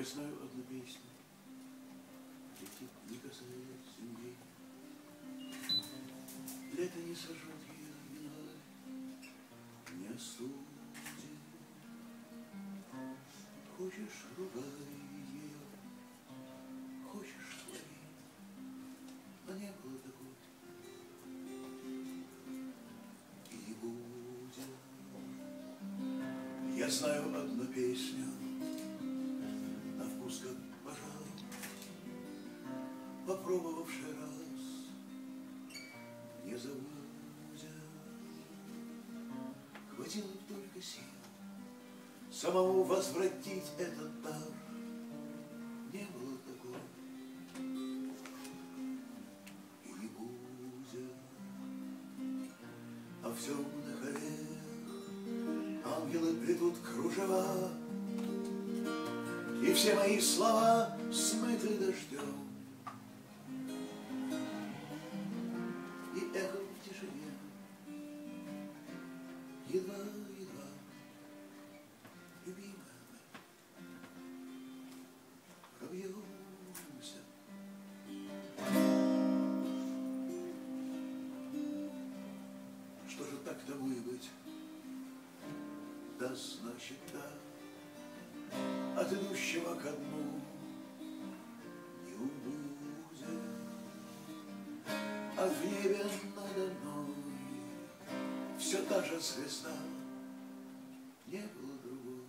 Я знаю одну песню, летит, не касаясь земли. Лето не сожжет ее, январь не остудит. Хочешь, ругай ее, хочешь, слови, но не было такой и не будет. Я знаю одну песню, на вкус как пожар, попробовавший раз не забудет. Хватило б только сил самому возвратить этот дар. Не было такого и не будет. А в темных аллеях ангелы плетут кружева, и все мои слова смыты дождем. И эхо в тишине едва-едва, любимая моя, пробьемся. Что же так тому и быть? Да, значит, да, от идущего ко дну не убудет. А в небе надо мной все та же звезда, не было другой.